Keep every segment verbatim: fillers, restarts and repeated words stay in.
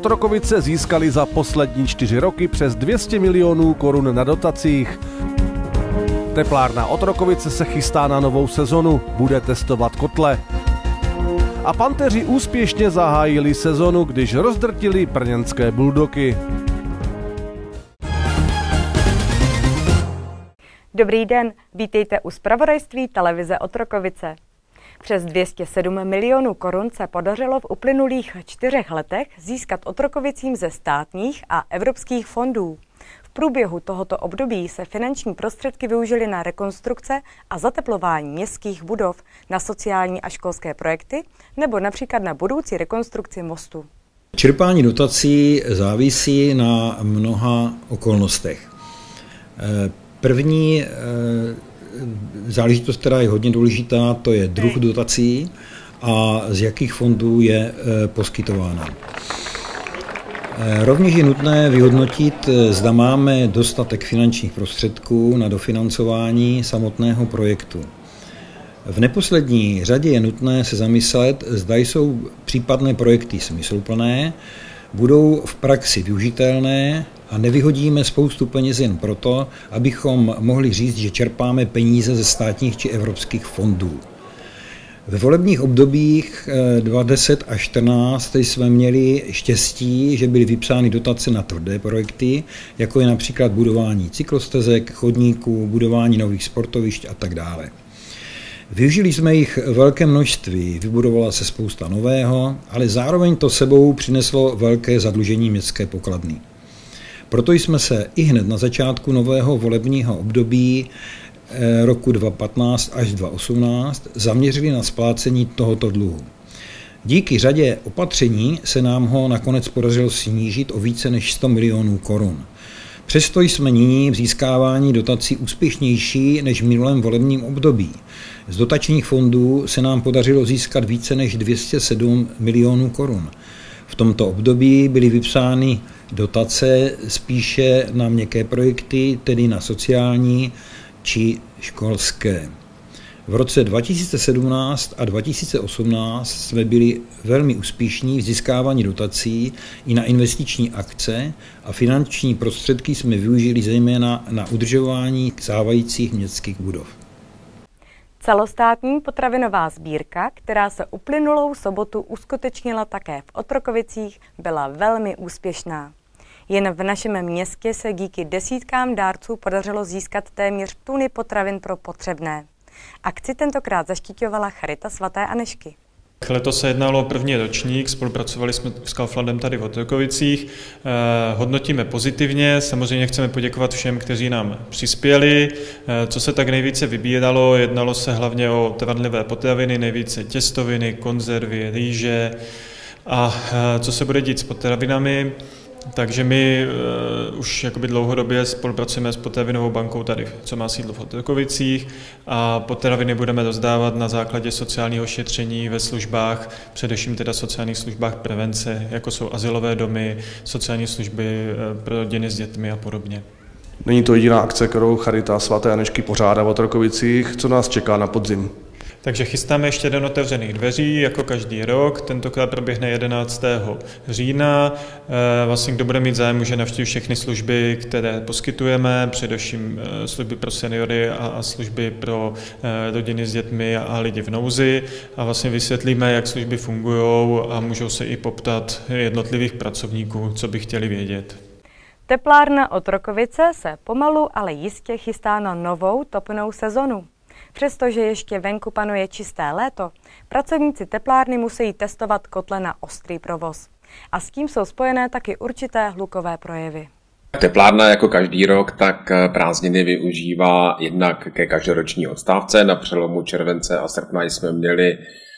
Otrokovice získali za poslední čtyři roky přes dvě stě milionů korun na dotacích. Teplárna Otrokovice se chystá na novou sezonu, bude testovat kotle. A Panteři úspěšně zahájili sezonu, když rozdrtili brněnské buldoky. Dobrý den, vítejte u zpravodajství televize Otrokovice. Přes dvě stě sedm milionů korun se podařilo v uplynulých čtyřech letech získat Otrokovicím ze státních a evropských fondů. V průběhu tohoto období se finanční prostředky využily na rekonstrukce a zateplování městských budov, na sociální a školské projekty nebo například na budoucí rekonstrukci mostu. Čerpání dotací závisí na mnoha okolnostech. První záležitost, která je hodně důležitá, to je druh dotací a z jakých fondů je poskytována. Rovněž je nutné vyhodnotit, zda máme dostatek finančních prostředků na dofinancování samotného projektu. V neposlední řadě je nutné se zamyslet, zda jsou případné projekty smysluplné, budou v praxi využitelné a nevyhodíme spoustu peněz jen proto, abychom mohli říct, že čerpáme peníze ze státních či evropských fondů. Ve volebních obdobích dva tisíce deset až čtrnáct jsme měli štěstí, že byly vypsány dotace na tvrdé projekty, jako je například budování cyklostezek, chodníků, budování nových sportovišť a tak dále. Využili jsme jich velké množství, vybudovala se spousta nového, ale zároveň to sebou přineslo velké zadlužení městské pokladny. Proto jsme se i hned na začátku nového volebního období roku dva tisíce patnáct až dva tisíce osmnáct zaměřili na splácení tohoto dluhu. Díky řadě opatření se nám ho nakonec podařilo snížit o více než sto milionů korun. Přesto jsme nyní v získávání dotací úspěšnější než v minulém volebním období. Z dotačních fondů se nám podařilo získat více než dvě stě sedm milionů korun. V tomto období byly vypsány dotace spíše na měkké projekty, tedy na sociální či školské. V roce dva tisíce sedmnáct a dva tisíce osmnáct jsme byli velmi úspěšní v získávání dotací i na investiční akce a finanční prostředky jsme využili zejména na udržování stávajících městských budov. Celostátní potravinová sbírka, která se uplynulou sobotu uskutečnila také v Otrokovicích, byla velmi úspěšná. Jen v našem městě se díky desítkám dárců podařilo získat téměř tuny potravin pro potřebné. Akci tentokrát zaštiťovala Charita svaté Anežky. Letos se jednalo o první ročník, spolupracovali jsme s Kauflandem tady v Otrokovicích, eh, hodnotíme pozitivně, samozřejmě chceme poděkovat všem, kteří nám přispěli. Eh, co se tak nejvíce vybíralo, jednalo se hlavně o trvanlivé potraviny, nejvíce těstoviny, konzervy, rýže a eh, co se bude dít s potravinami. Takže my uh, už jakoby dlouhodobě spolupracujeme s potravinovou bankou tady, co má sídlo v Otrokovicích, a potraviny budeme rozdávat na základě sociálního šetření ve službách, především teda sociálních službách prevence, jako jsou azylové domy, sociální služby pro rodiny s dětmi a podobně. Není to jediná akce, kterou Charita svaté Anežky pořádá v Otrokovicích. Co nás čeká na podzim? Takže chystáme ještě den otevřených dveří, jako každý rok. Tentokrát proběhne jedenáctého října. Vlastně kdo bude mít zájem, může navštívit všechny služby, které poskytujeme, především služby pro seniory a služby pro rodiny s dětmi a lidi v nouzi. A vlastně vysvětlíme, jak služby fungují a můžou se i poptat jednotlivých pracovníků, co by chtěli vědět. Teplárna Otrokovice se pomalu, ale jistě chystá na novou topnou sezonu. Přestože ještě venku panuje čisté léto, pracovníci teplárny musí testovat kotle na ostrý provoz. A s tím jsou spojené taky určité hlukové projevy. Teplárna jako každý rok tak prázdniny využívá jednak ke každoroční odstávce. Na přelomu července a srpna jsme měli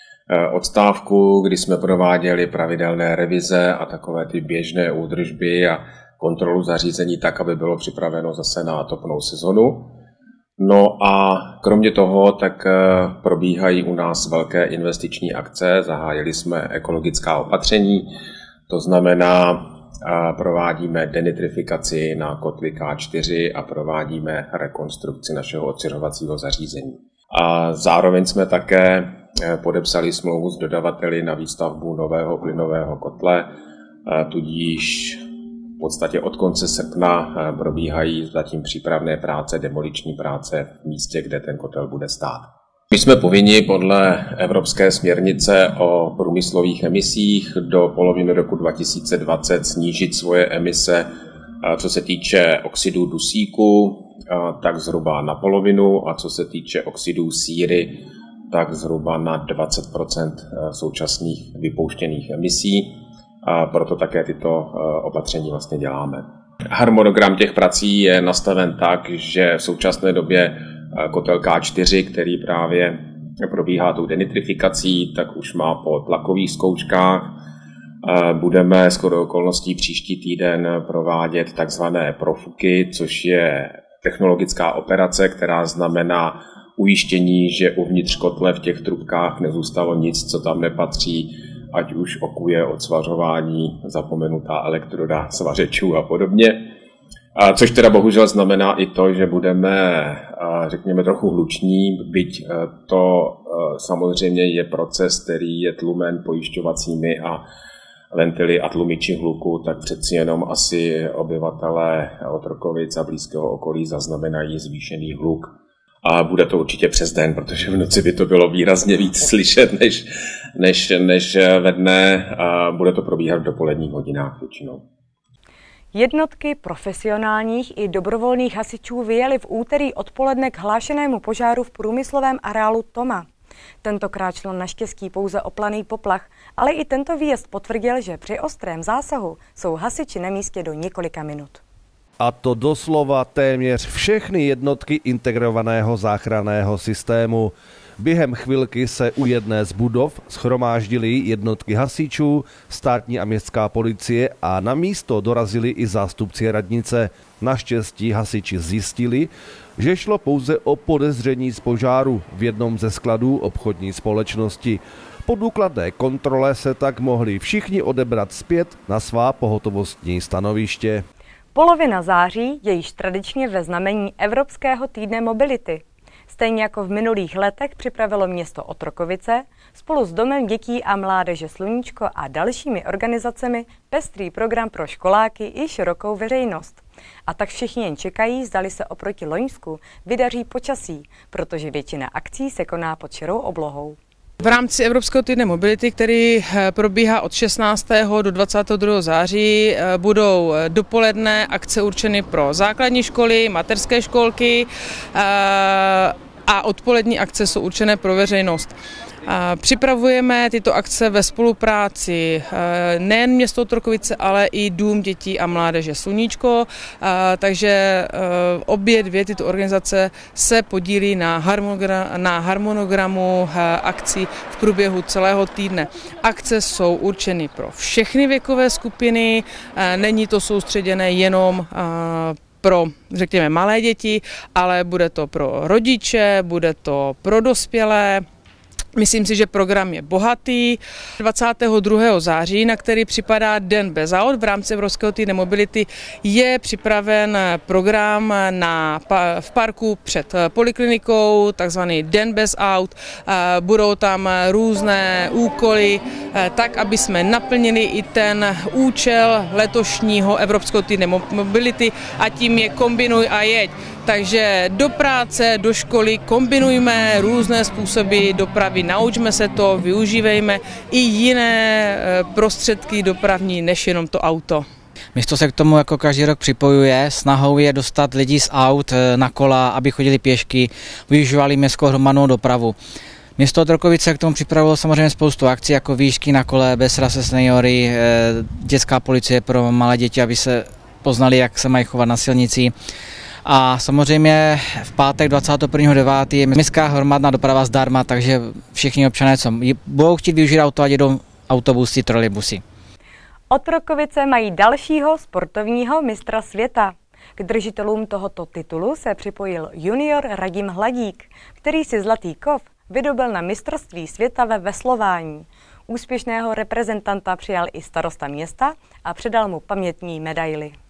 odstávku, kdy jsme prováděli pravidelné revize a takové ty běžné údržby a kontrolu zařízení tak, aby bylo připraveno zase na topnou sezonu. No a kromě toho tak probíhají u nás velké investiční akce, zahájili jsme ekologická opatření, to znamená provádíme denitrifikaci na kotli K čtyři a provádíme rekonstrukci našeho odsiřovacího zařízení. A zároveň jsme také podepsali smlouvu s dodavateli na výstavbu nového plynového kotle tudíž v podstatě od konce srpna probíhají zatím přípravné práce, demoliční práce v místě, kde ten kotel bude stát. My jsme povinni podle evropské směrnice o průmyslových emisích do poloviny roku dva tisíce dvacet snížit svoje emise, co se týče oxidu dusíku, tak zhruba na polovinu, a co se týče oxidů síry, tak zhruba na dvacet procent současných vypouštěných emisí. A proto také tyto opatření vlastně děláme. Harmonogram těch prací je nastaven tak, že v současné době kotel K čtyři, který právě probíhá tou denitrifikací, tak už má po tlakových zkouškách. Budeme shodou okolností příští týden provádět takzvané profuky, což je technologická operace, která znamená ujištění, že uvnitř kotle v těch trubkách nezůstalo nic, co tam nepatří, ať už okuje, odsvařování, zapomenutá elektroda svařečů a podobně. A což teda bohužel znamená i to, že budeme, řekněme, trochu hluční, byť to samozřejmě je proces, který je tlumen pojišťovacími a ventily a tlumiči hluku, tak přeci jenom asi obyvatelé Otrokovic a blízkého okolí zaznamenají zvýšený hluk. A bude to určitě přes den, protože v noci by to bylo výrazně víc slyšet než, než, než ve dne. A bude to probíhat v dopoledních hodinách většinou. Jednotky profesionálních i dobrovolných hasičů vyjeli v úterý odpoledne k hlášenému požáru v průmyslovém areálu Toma. Tentokrát šlo naštěstí pouze o planý poplach, ale i tento výjezd potvrdil, že při ostrém zásahu jsou hasiči na místě do několika minut. A to doslova téměř všechny jednotky integrovaného záchranného systému. Během chvilky se u jedné z budov shromáždily jednotky hasičů, státní a městská policie a na místo dorazili i zástupci radnice. Naštěstí hasiči zjistili, že šlo pouze o podezření z požáru v jednom ze skladů obchodní společnosti. Po důkladné kontrole se tak mohli všichni odebrat zpět na svá pohotovostní stanoviště. Polovina září je již tradičně ve znamení Evropského týdne mobility. Stejně jako v minulých letech připravilo město Otrokovice spolu s Domem dětí a mládeže Sluníčko a dalšími organizacemi pestrý program pro školáky i širokou veřejnost. A tak všichni jen čekají, zdali se oproti loňsku vydaří počasí, protože většina akcí se koná pod širou oblohou. V rámci Evropského týdne mobility, který probíhá od šestnáctého do dvacátého druhého září, budou dopoledne akce určeny pro základní školy, mateřské školky a odpolední akce jsou určené pro veřejnost. Připravujeme tyto akce ve spolupráci nejen město Otrokovice, ale i Dům dětí a mládeže Sluníčko, takže obě dvě tyto organizace se podílí na, harmonogram, na harmonogramu akcí v průběhu celého týdne. Akce jsou určeny pro všechny věkové skupiny, není to soustředěné jenom pro, řekněme, malé děti, ale bude to pro rodiče, bude to pro dospělé. Myslím si, že program je bohatý. dvacátého druhého září, na který připadá Den bez aut v rámci Evropského týdne mobility, je připraven program na, v parku před poliklinikou, takzvaný Den bez aut. Budou tam různé úkoly, tak, aby jsme naplnili i ten účel letošního Evropského týdne mobility, a tím je kombinuj a jeď. Takže do práce, do školy kombinujme různé způsoby dopravy, naučme se to, využívejme i jiné prostředky dopravní, než jenom to auto. Město se k tomu jako každý rok připojuje, snahou je dostat lidi z aut na kola, aby chodili pěšky, využívali městskou hromadnou dopravu. Město Otrokovice k tomu připravilo samozřejmě spoustu akcí, jako výšky na kole, Besra se seniory, dětská policie pro malé děti, aby se poznali, jak se mají chovat na silnici. A samozřejmě v pátek dvacátého prvního devátého je městská hromadná doprava zdarma, takže všichni občané, co budou chtít využít auto, ať jedou autobusy, trolejbusy. Otrokovice mají dalšího sportovního mistra světa. K držitelům tohoto titulu se připojil junior Radim Hladík, který si zlatý kov vydobyl na mistrovství světa ve veslování. Úspěšného reprezentanta přijal i starosta města a předal mu pamětní medaili.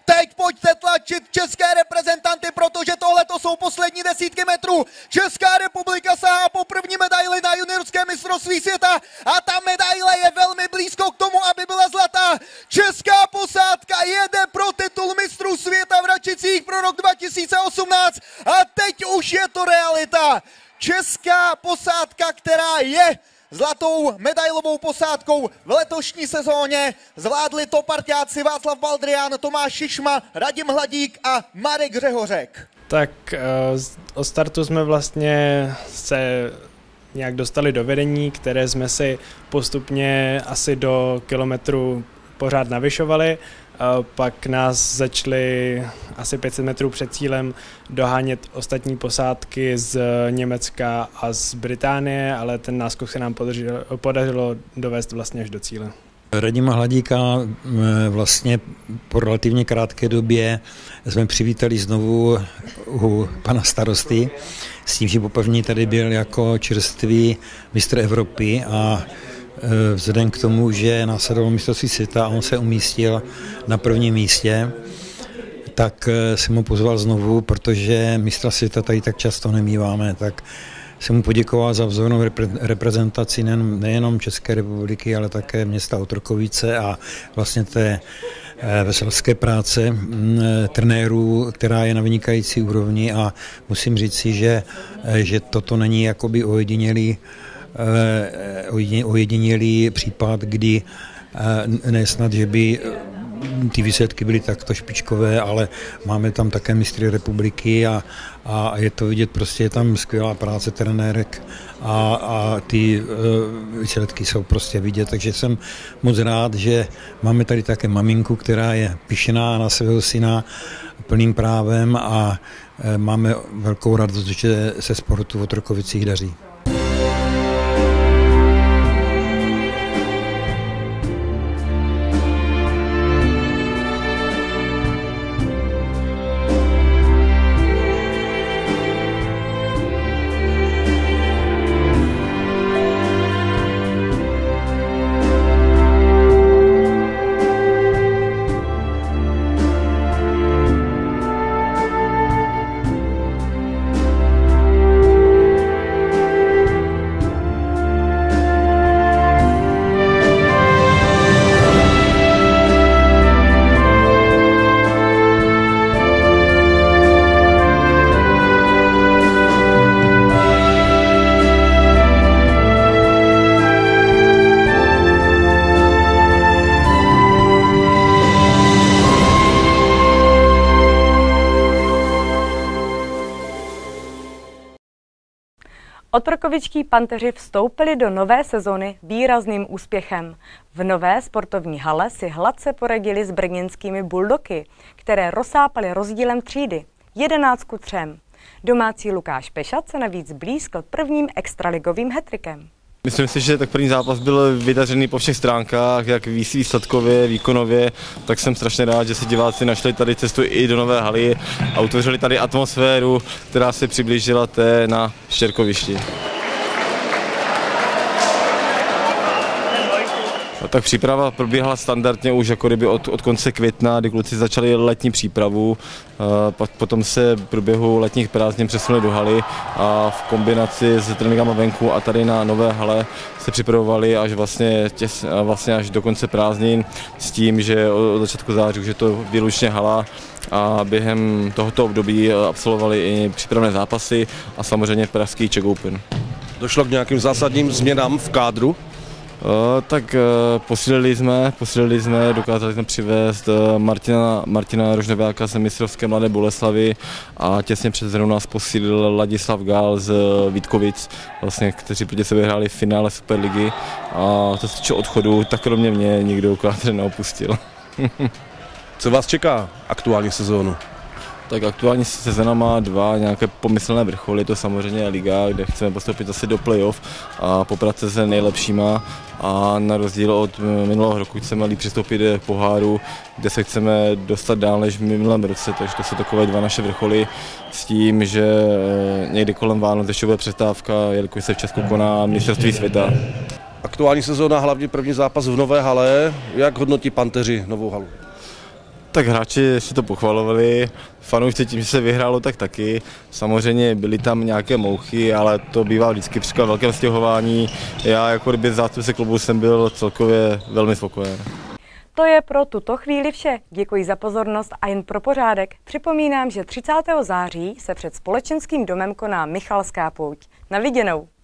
teď pojďte tlačit české reprezentanty, protože tohle to jsou poslední desítky metrů. Česká republika sahá po první medaili na juniorské mistrovství světa a ta medaile je velmi blízko k tomu, aby byla zlatá. Česká posádka jede pro titul mistrů světa v Račicích pro rok dva tisíce osmnáct a teď už je to realita. Česká posádka, která je zlatou medailovou posádkou v letošní sezóně, zvládli to parťáci Václav Baldrián, Tomáš Šišma, Radim Hladík a Marek Řehořek. Tak od startu jsme vlastně se nějak dostali do vedení, které jsme si postupně asi do kilometru pořád navyšovali. Pak nás začaly asi pět set metrů před cílem dohánět ostatní posádky z Německa a z Británie, ale ten náskok se nám podařilo, podařilo dovést vlastně až do cíle. Radima Hladíka vlastně po relativně krátké době jsme přivítali znovu u pana starosty, s tím, že poprvé tady byl jako čerstvý mistr Evropy a vzhledem k tomu, že následovalo mistrovství světa a on se umístil na prvním místě, tak jsem mu pozval znovu, protože mistra světa tady tak často nemíváme, tak jsem mu poděkoval za vzornou reprezentaci nejenom České republiky, ale také města Otrokovice a vlastně té veselské práce trenérů, která je na vynikající úrovni a musím říct si, že, že toto není jakoby ojedinělý ojedinělý případ, kdy ne snad, že by ty výsledky byly takto špičkové, ale máme tam také mistry republiky a, a je to vidět, prostě je tam skvělá práce trenérek a, a ty uh, výsledky jsou prostě vidět, takže jsem moc rád, že máme tady také maminku, která je pyšná na svého syna plným právem a uh, máme velkou radost, že se sportu v Otrokovicích daří. Otrokovičtí panteři vstoupili do nové sezony výrazným úspěchem. V nové sportovní hale si hladce poradili s brněnskými buldoky, které rozsápaly rozdílem třídy jedenáct ku třem. Domácí Lukáš Pešat se navíc blízkl prvním extraligovým hattrickem. Myslím si, že tak první zápas byl vydařený po všech stránkách, jak výsledkově, výkonově, tak jsem strašně rád, že se diváci našli tady cestu i do nové haly a utvořili tady atmosféru, která se přiblížila té na Štěrkovišti. A tak příprava probíhala standardně už jako kdyby od, od konce května, kdy kluci začali letní přípravu, pak potom se v průběhu letních prázdnin přesunuli do haly a v kombinaci s tréninkama venku a tady na nové hale se připravovali až vlastně, těs, vlastně až do konce prázdnin s tím, že od začátku září už je to výlučně hala a během tohoto období absolvovali i přípravné zápasy a samozřejmě pražský Czech Open. Došlo k nějakým zásadním změnám v kádru? Uh, tak uh, posílili jsme, posílili jsme, dokázali jsme přivést uh, Martina, Martina Rožnováka z mistrovské Mladé Boleslavi a těsně před zrovna nás posílil Ladislav Gál z uh, Vítkovic, vlastně, kteří proti sebe hráli v finále Superligy a to se týče odchodu, tak kromě mě nikdo kádr neopustil. Co vás čeká aktuální sezónu? Tak aktuální sezona má dva nějaké pomyslné vrcholy, to samozřejmě je liga, kde chceme postoupit zase do playoff a poprat se s nejlepšíma a na rozdíl od minulého roku chceme líp přistoupit k poháru, kde se chceme dostat dál než v minulém roce, takže to jsou takové dva naše vrcholy s tím, že někdy kolem Vánoc ještě bude přestávka, jelikož se v Česku koná mistrovství světa. Aktuální sezóna, hlavně první zápas v nové hale, jak hodnotí panteři novou halu? Tak hráči si to pochvalovali, fanoušci tím, že se vyhrálo, tak taky. Samozřejmě byly tam nějaké mouchy, ale to bývá vždycky při velkém stěhování. Já jako kdyby zástupce klubu jsem byl celkově velmi spokojen. To je pro tuto chvíli vše. Děkuji za pozornost a jen pro pořádek připomínám, že třicátého září se před Společenským domem koná Michalská pouť. Na viděnou.